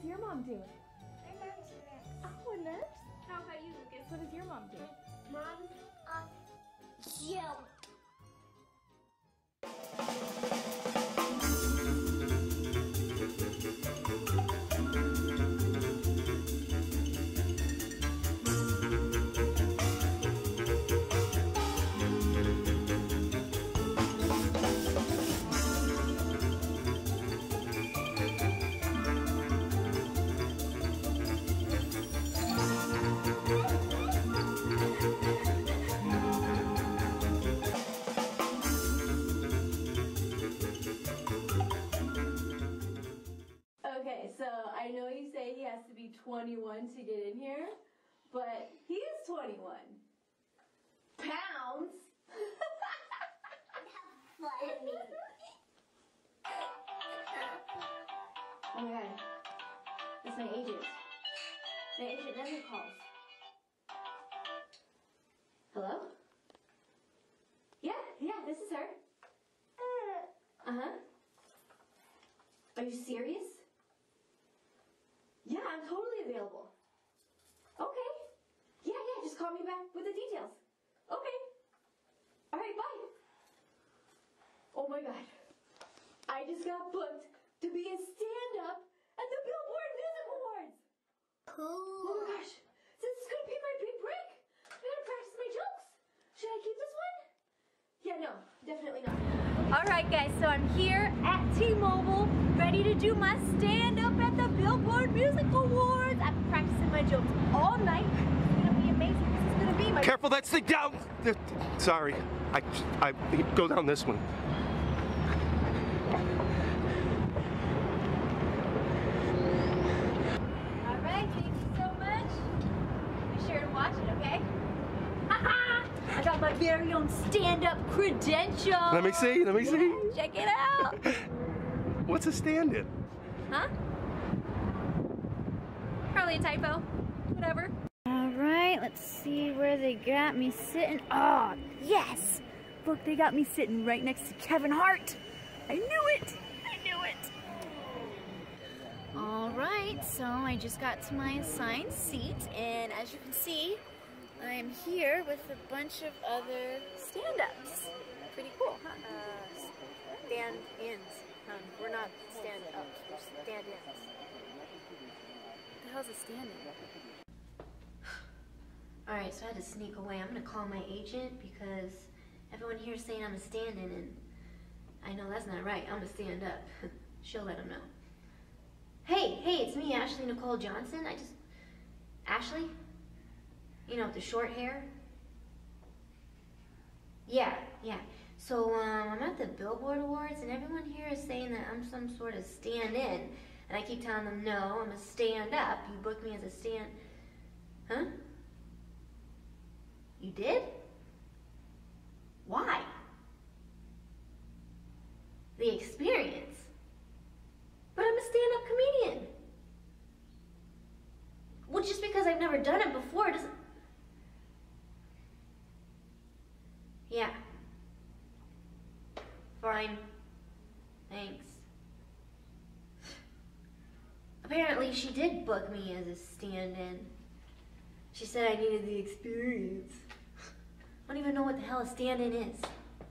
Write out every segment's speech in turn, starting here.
does your mom do? My mom's a nurse. Oh, a nurse? How about you, Lucas? What does your mom do? Mom's Jill. Okay, so I know you say he has to be 21 to get in here, but he is 21 pounds. Funny. Oh my god, that's my agent. My agent never calls. Hello? Yeah, this is her. Uh-huh. Are you serious? Yeah, I'm totally available. Okay. Yeah, just call me back with the details. Okay. All right, bye. Oh my god. I just got booked to be a stand-up at the Billboard Music Awards. Cool. Oh my gosh. This is gonna be my big break. I gotta practice my jokes. Should I keep this one? Yeah, no, definitely not. Alright guys, so I'm here at T-Mobile, ready to do my stand-up at the Billboard Music Awards. I've been practicing my jokes all night. It's gonna be amazing. This is gonna be my— Careful, that's the down. Sorry, I go down this one. Alright, thank you so much. Be sure to watch it, okay? I got my very own stand-up credential. Let me see. Check it out. What's a stand-in? Huh? Probably a typo. Whatever. Alright, let's see where they got me sitting. Oh, yes! Look, they got me sitting right next to Kevin Hart. I knew it! Alright, so I just got to my assigned seat, and as you can see, I am here with a bunch of other stand-ups. Pretty cool, huh? Stand-ins. We're not stand-ups, we're stand-ins. What the hell's a stand-in? Alright, so I had to sneak away. I'm gonna call my agent because everyone here is saying I'm a stand-in, and I know that's not right. I'm gonna stand up. She'll let them know. Hey, it's me, Ashley Nicole Johnson. Ashley? You know, with the short hair? Yeah. So, I'm at the Billboard Awards, and everyone here is saying that I'm some sort of stand-in. And I keep telling them, no, I'm a stand-up. You booked me as a stand... Huh? You did? Why? The experience. But I'm a stand-up comedian. Well, just because I've never done it before doesn't... Yeah. Fine. Thanks. Apparently, she did book me as a stand-in. She said I needed the experience. I don't even know what the hell a stand-in is.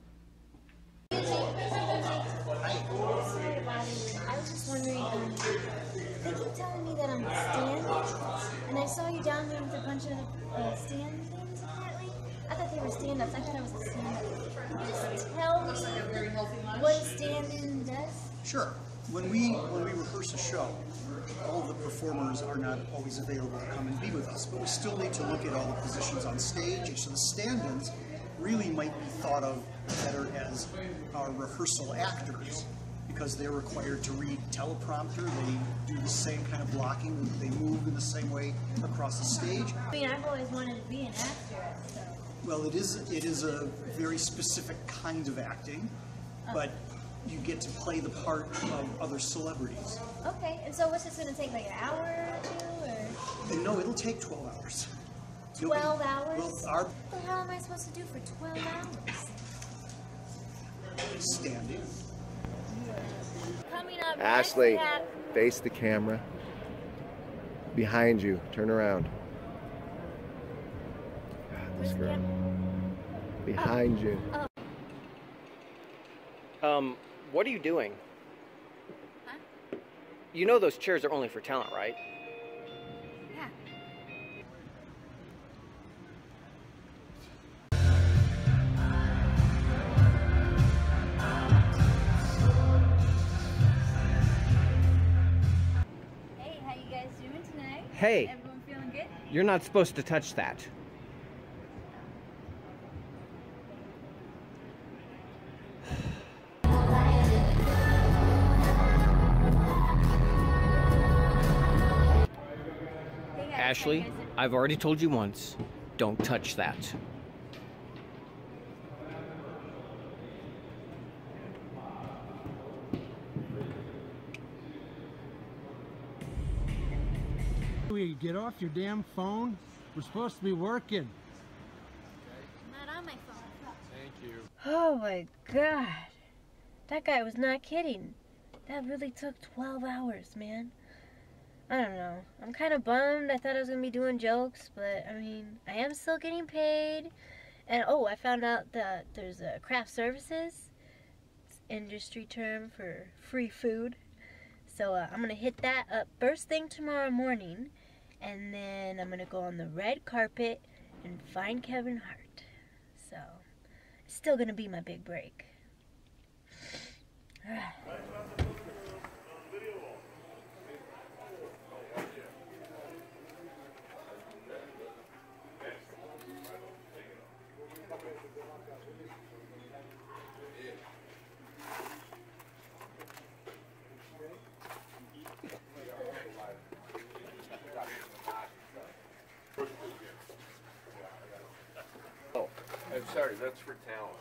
I was just wondering, they keep telling me that I'm a stand-up, and I saw you down there with a bunch of stand things apparently. I thought they were stand-ups. I thought I was a stand-up. Can you just tell me what a stand-in does? Sure. When we rehearse a show, all of the performers are not always available to come and be with us, but we still need to look at all the positions on stage, and so the stand-ins really might be thought of better as our rehearsal actors, because they're required to read teleprompter, they do the same kind of blocking, they move in the same way across the stage. I mean, I've always wanted to be an actor, so... Well, it is a very specific kind of acting, but you get to play the part of other celebrities. Okay, and so what's this going to take, like an hour or two, or...? No, it'll take 12 hours. 12 hours? Well, What the hell am I supposed to do for 12 hours? Standing. Coming up Ashley, next, face the camera. Behind you. Turn around. God, this girl. Behind you. What are you doing? Huh? You know those chairs are only for talent, right? Yeah. Hey, how you guys doing tonight? Hey, Everyone feeling good? you're not supposed to touch that. Hey guys, Ashley, how you guys I've already told you once, don't touch that. Get off your damn phone. We're supposed to be working. I'm not on my phone. Thank you. Oh my god. That guy was not kidding. That really took 12 hours, man. I don't know. I'm kind of bummed. I thought I was going to be doing jokes, but I mean, I am still getting paid. And oh, I found out that there's a craft services. It's industry term for free food. So I'm going to hit that up first thing tomorrow morning. And then I'm going to go on the red carpet and find Kevin Hart. So it's still going to be my big break. Oh, I'm sorry, that's for talent.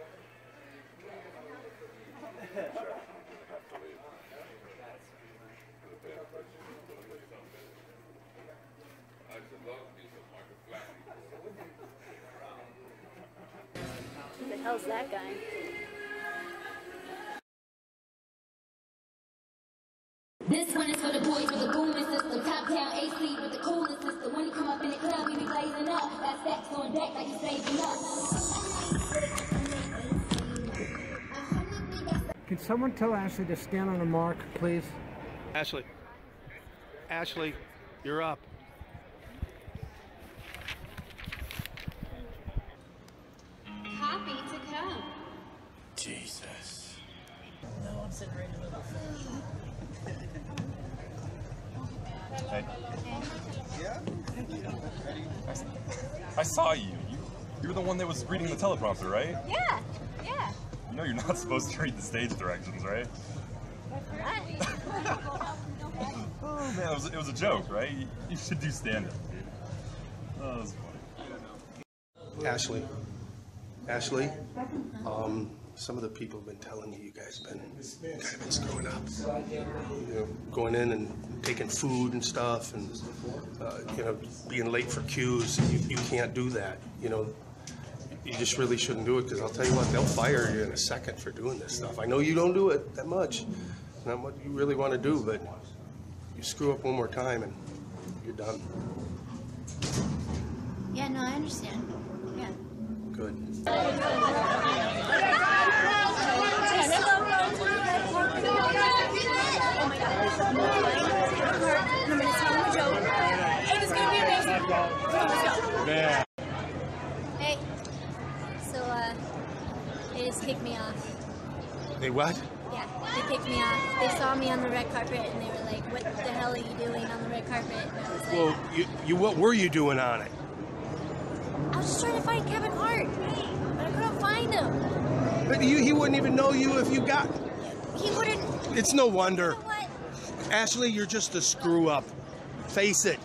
Who the hell's that guy? This one is for the boys with the booming system. Top down AC with the coolest system. When you come up in the club, we be blazing up. Got stacks on deck like you saving up. Can someone tell Ashley to stand on a mark, please? Ashley. Ashley, you're up. Happy to come. Jesus. No, I'm sitting right in the middle. Hey. I saw you. You were the one that was reading the teleprompter, right? Yeah, yeah. You know you're not supposed to read the stage directions, right? Oh man, it was a joke, right? You should do stand-up, dude. Oh, that was funny. Ashley, some of the people have been telling me you guys been kind of been screwing up. You know, going in and taking food and stuff, and you know, being late for cues. You can't do that. You know, you just really shouldn't do it, because I'll tell you what, they'll fire you in a second for doing this stuff. I know you don't do it that much. It's not what you really want to do, but you screw up one more time and you're done. Yeah, no, I understand. Yeah. Good. Hey, so they just kicked me off. They what? Yeah, they kicked me off. They saw me on the red carpet and they were like, "What the hell are you doing on the red carpet?" And I was like, Well, what were you doing on it? I was just trying to find Kevin Hart, but I couldn't find him. But he wouldn't even know you if you got. He wouldn't. It's no wonder. You know what? Ashley, you're just a screw up. Face it.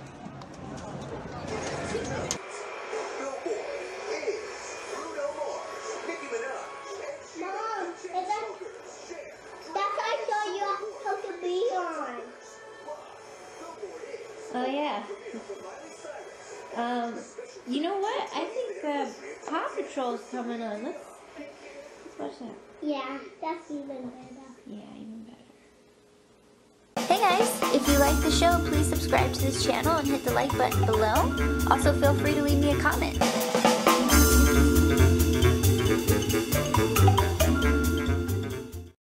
Mom, that's I saw you hook a bee on. Oh yeah. You know what? I think Paw Patrol's coming on. Let's watch that. Yeah, that's even better. Yeah, even better. Hey guys, guys. If you like the show, please subscribe to this channel and hit the like button below. Also, feel free to leave me a comment.